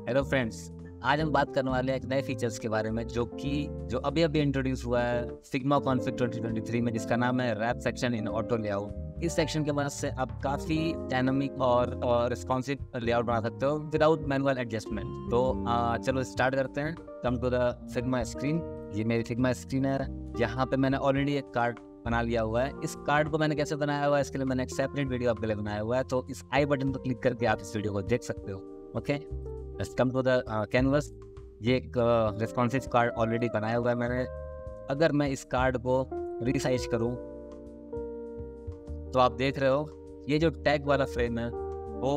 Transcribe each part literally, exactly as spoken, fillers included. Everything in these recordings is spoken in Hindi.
हेलो फ्रेंड्स, आज हम बात करने वाले हैं एक नए फीचर्स के बारे में जो कि जो अभी अभी इंट्रोड्यूस हुआ है Figma Config twenty twenty three में, जिसका नाम है wrap section in auto layout. इस सेक्शन के मदद से आप काफ़ी डायनामिक और और रिस्पॉन्सिव लेआउट बना सकते हो विदाउट मैनुअल एडजस्टमेंट। तो आ, चलो स्टार्ट करते हैं। Come to the Figma screen. ये मेरी फिग्मा स्क्रीन है, यहाँ पे मैंने ऑलरेडी एक कार्ड बना लिया हुआ है। इस कार्ड को मैंने कैसे बनाया हुआ है, इसके लिए मैंने एक सेपरेट वीडियो आपके लिए बनाया हुआ है, तो इस आई बटन पर क्लिक करके आप इस वीडियो को देख सकते हो। Okay, let's come to the canvas. ये एक रिस्पॉन्सिव कार्ड ऑलरेडी बनाया हुआ है मैंने। अगर मैं इस कार्ड को रीसाइज करूं तो आप देख रहे हो ये जो टैग वाला फ्रेम है वो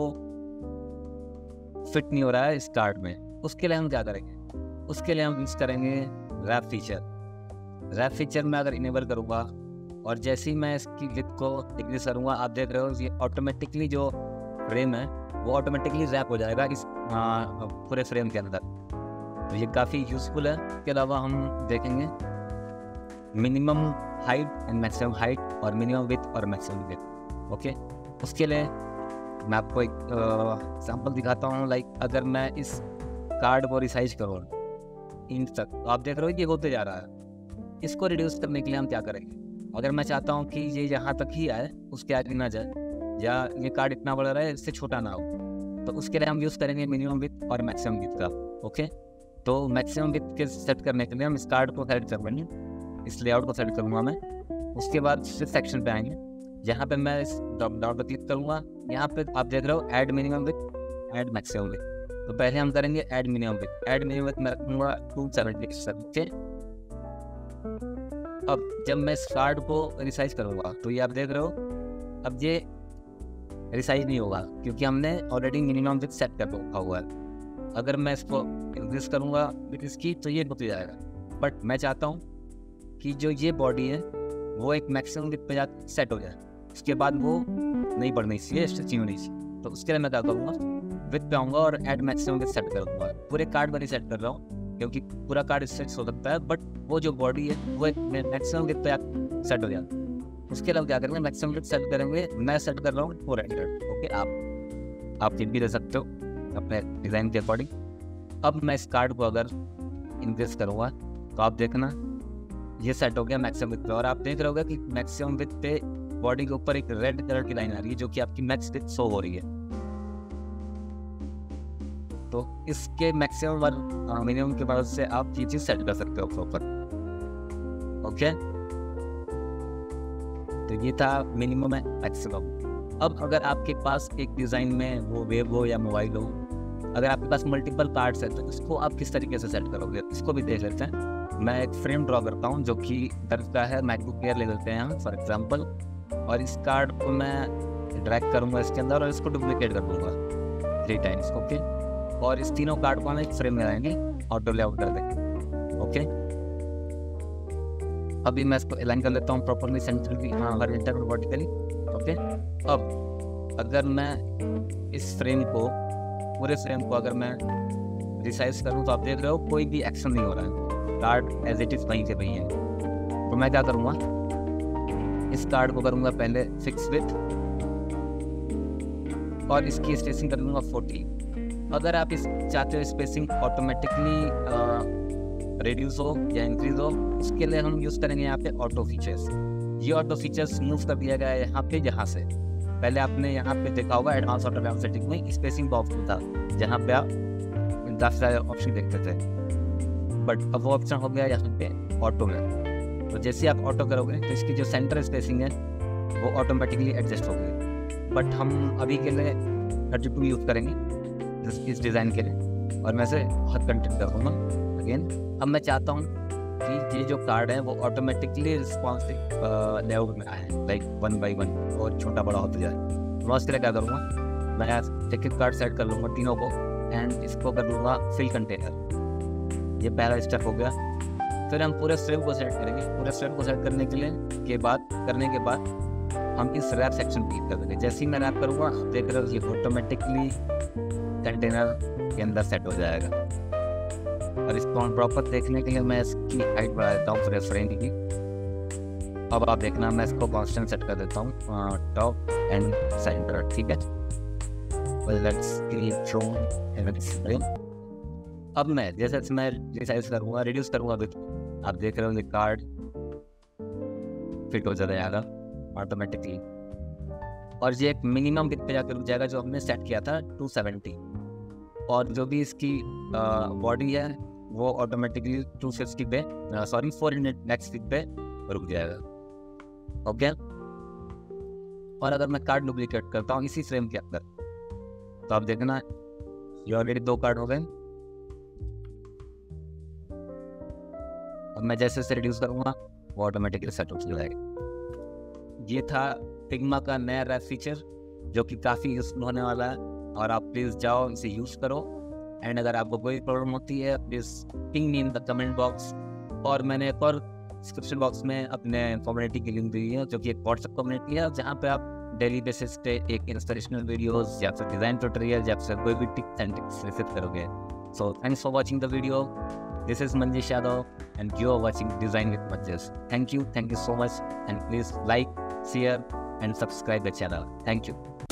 फिट नहीं हो रहा है इस कार्ड में। उसके लिए हम क्या करेंगे, उसके लिए हम यूज करेंगे रैप फीचर। रैप फीचर में अगर इनेबल करूँगा और जैसे ही मैं इसकी विड्थ को डिक्रीज करूँगा, आप देख रहे हो ये ऑटोमेटिकली जो फ्रेम है वो ऑटोमेटिकली रैप हो जाएगा इस पूरे फ्रेम के अंदर। तो ये काफ़ी यूज़फुल है। इसके अलावा हम देखेंगे minimum height and maximum height और मिनिमम विड्थ और मैक्सिमम विड्थ। ओके, उसके लिए मैं आपको एक एग्जांपल दिखाता हूँ। लाइक अगर मैं इस कार्ड को रिसाइज करूँ इंच तक, तो आप देख रहे हो ये होते जा रहा है। इसको रिड्यूस करने के लिए हम क्या करेंगे, अगर मैं चाहता हूँ कि ये यहाँ तक ही आए, उसके आगे ना जाए, या ये कार्ड इतना बड़ा रहे इससे छोटा ना हो, तो उसके लिए हम यूज़ करेंगे मिनिमम विड्थ और मैक्सिमम विड्थ का। ओके, तो मैक्सिमम विड्थ के सेट करने के लिए हम इस कार्ड को सेलेक्ट कर लेंगे, इस लेआउट को सेलेक्ट करूँगा मैं। उसके बाद फिर सेक्शन पे आएंगे, जहाँ पे मैं इस ड्रॉप डाउन पर क्लिक करूँगा। यहाँ पे आप देख रहे हो add minimum width, add maximum width. तो पहले हम करेंगे add minimum width. Add minimum width मैं रखूँगा टू सेवेंटी सेवन। अब जब मैं इस कार्ड को रिसाइज करूँगा तो ये आप देख रहे हो अब ये रिसाइज नहीं होगा, क्योंकि हमने ऑलरेडी मिनिमम विड्थ सेट कर रखा हुआ है। अगर मैं इसको इंक्रीज करूँगा विथ इसकी तो ये होते जाएगा, बट मैं चाहता हूँ कि जो ये बॉडी है वो एक मैक्सिमम विड्थ पे जाकर सेट हो जाए, उसके बाद वो नहीं बढ़नी चाहिए, स्ट्रेचिंग होनी चाहिए। तो उसके लिए मैं क्या करूँगा, विड्थ पे आऊँगा और ऐड मैक्सिमम विड्थ सेट करूँगा। पूरे कार्ड पर नहीं सेट कर रहा हूँ क्योंकि पूरा कार्ड स्ट्रेच हो सकता है, बट वो जो बॉडी है वो एक मैक्सिमम विड्थ पे सेट हो जाता है। उसके अलावा क्या करेंगे, मैक्सिमम विड्थ सेट करेंगे। मैं सेट कर रहा हूँ फोर हंड्रेड। ओके, आप आप भी दे सकते हो अपने डिज़ाइन के अकॉर्डिंग। अब मैं इस कार्ड को अगर इंक्रीज करूँगा तो आप देखना ये सेट हो गया मैक्सिमम विड्थ पे, और आप देख रहे होगा कि मैक्सिमम विड्थ पे बॉडी के ऊपर एक रेड कलर की लाइन आ रही है जो कि आपकी मैक्स विड्थ शो हो रही है। तो इसके मैक्सिमम और मिनिमम के मदद से आप ये चीज़ सेट कर सकते हो प्रॉपर। ओके, तो ये था मिनिमम है मैक्सिमम। अब अगर आपके पास एक डिज़ाइन में वो वेब हो या मोबाइल हो, अगर आपके पास मल्टीपल पार्ट्स है तो इसको आप किस तरीके से सेट करोगे, इसको भी देख लेते हैं। मैं एक फ्रेम ड्रॉ करता हूँ जो कि दर्ज का है, मैकबुक एयर ले लेते हैं हम फॉर एग्जांपल, और इस कार्ड को मैं ड्रैग करूँगा इसके अंदर और इसको डुप्लीकेट कर दूँगा थ्री टाइम्स। ओके, और इस तीनों कार्ड को हम एक फ्रेम में लाएंगे, ऑटो लेआउट कर देंगे। ओके, अभी मैं इसको अलाइन कर लेता हूँ प्रॉपरली सेंट्रली, हाँ हॉरिजॉन्टल और वर्टिकली। ओके, अब अगर मैं इस फ्रेम को पूरे फ्रेम को अगर मैं रिसाइज करूँ तो आप देख रहे हो कोई भी एक्शन नहीं हो रहा है, कार्ड एज इट इज वहीं से वहीं है। तो मैं क्या करूँगा, इस कार्ड को करूँगा पहले फिक्स विथ और इसकी स्पेसिंग कर लूँगा फोर्टी। अगर आप इस चाहते हो स्पेसिंग ऑटोमेटिकली रिड्यूस हो या इंक्रीज हो, उसके लिए हम यूज़ करेंगे यहाँ पे ऑटो फीचर्स। ये ऑटो फीचर्स मूव कर दिया गया है यहाँ पे, जहाँ से पहले आपने यहाँ पे देखा होगा एडवांस ऑटो लेआउट सेटिंग में स्पेसिंग का ऑप्शन था, जहाँ पे आप काफ़ी सारे ऑप्शन देखते थे, बट अब वो ऑप्शन हो गया यहाँ पे ऑटो में। तो जैसे आप ऑटो करोगे तो इसकी जो सेंटर स्पेसिंग है वो ऑटोमेटिकली एडजस्ट हो गई। बट हम अभी के लिए थर्टी टू यूज़ करेंगे इस डिज़ाइन के लिए, और मैं से बहुत कंटेंट कर दूँगा अगेन। अब मैं चाहता हूँ कि ये जो कार्ड है वो ऑटोमेटिकली रिस्पॉन्सिव लेआउट में आए, लाइक वन बाई वन और छोटा बड़ा होता जाए। तो मैं उसके लिए क्या करूँगा, मैं एक एक कार्ड सेट कर लूँगा तीनों को, एंड इसको कर लूँगा फिल कंटेनर। ये पहला स्टेप हो गया। फिर हम पूरे फ्रेम को सेट करेंगे। पूरे फ्रेम को सेट करने के लिए के बाद करने के बाद हम इस रैप सेक्शन क्लिक कर देंगे। जैसे ही मैं रैप करूँगा देख रहे हो ये ऑटोमेटिकली कंटेनर के अंदर सेट हो जाएगा। और इसको हम प्रॉपर देखने के लिए मैं इसकी हाइट बढ़ा देता हूँ पूरे फ्रेम की। अब आप देखना मैं इसको कांस्टेंट सेट कर देता हूँ टॉप एंड सेंटर, ठीक है। Well, let's create drone and let's frame. अब मैं जैसे मैं रिसाइज करूँगा, रिड्यूस करूँगा, आप देख रहे होंगे कार्ड फिट हो जाएगा ऑटोमेटिकली। और ये एक मिनिमम बिट पे जाकर रुक जाएगा जो हमने सेट किया था टू सेवेंटी, और जो भी इसकी बॉडी है वो ऑटोमेटिकली टू फिफ्टी पे sorry four hundred next speed पे रुक जाएगा। ओके, और अगर मैं कार्ड डुप्लीकेट करता हूँ इसी फ्रेम के अंदर, तो आप देखना ये ऑलरेडी दो कार्ड हो गए। अब मैं जैसे जैसे रिड्यूस करूँगा वो ऑटोमेटिकली सेट हो जाएगा। ये था फिग्मा का नया रैप फीचर जो कि काफ़ी यूजफुल होने वाला है, और आप प्लीज़ जाओ इसे यूज़ करो। एंड अगर आपको कोई प्रॉब्लम होती है please ping me in the comment box, और मैंने एक और डिस्क्रिप्शन बॉक्स में अपने कम्युनिटी की लिंक दी है जो कि एक व्हाट्सएप कम्युनिटी है जहाँ पे आप डेली बेसिस पे एक इंस्पिरेशनल वीडियोस या फिर डिज़ाइन ट्यूटोरियल या फिर कोई भी टिप्स एंड ट्रिक्स रिसीव करोगे। So thanks for watching the video. This is Manjesh Yadav and you are watching Design with Manjesh. Thank you, thank you so much, and please like, share and subscribe the channel. Thank you.